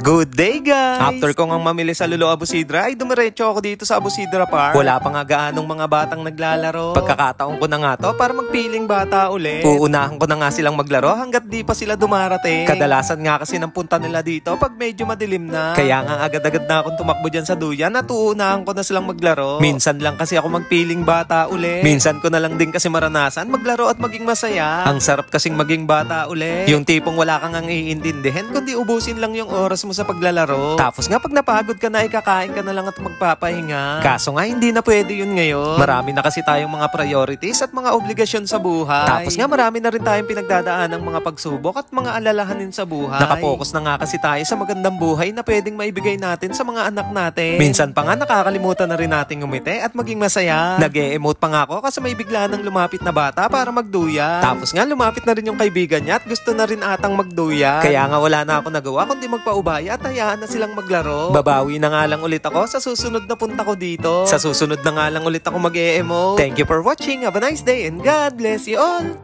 Good day, guys! After ko ngang mamili sa Lolo Abusidra, ay dumiretso ako dito sa Abusidra Park. Wala pa nga gaanong mga batang naglalaro. Pagkakataon ko na nga to para magpiling bata ulit. Uunahan ko na nga silang maglaro hanggat di pa sila dumarating. Kadalasan nga kasi ng punta nila dito pag medyo madilim na. Kaya nga agad-agad na akong tumakbo dyan sa duyan at uunahan ko na silang maglaro. Minsan lang kasi ako magpiling bata ulit. Minsan ko na lang din kasi maranasan maglaro at maging masaya. Ang sarap kasing maging bata ulit. Yung tipong wala kang ang iintindihin kundi ubusin lang yung oras mo sa paglalaro. Tapos nga pag napagod ka na, ikakain ka na lang at magpapahinga. Kaso nga hindi na pwede yun ngayon. Marami na kasi tayong mga priorities at mga obligasyon sa buhay. Tapos nga marami na rin tayong pinagdadaan ng mga pagsubok at mga alalahanin sa buhay. Nakapokus na nga kasi tayo sa magandang buhay na pwedeng maibigay natin sa mga anak natin. Minsan pa nga nakakalimutan na rin nating umiti at maging masaya. Nag-e-emote pa nga ako kasi may bigla nang lumapit na bata para magduya. Tapos nga lumapit na rin yung kaibigan niya at gusto na rin atang magduya. Kaya nga wala na ako nagawa kundi magpaubaya at hayaan na silang maglaro. Babawi na nga lang ulit ako sa susunod na punta ko dito. Sa susunod na nga lang ulit ako mag-e-emote. Thank you for watching. Have a nice day and God bless you all.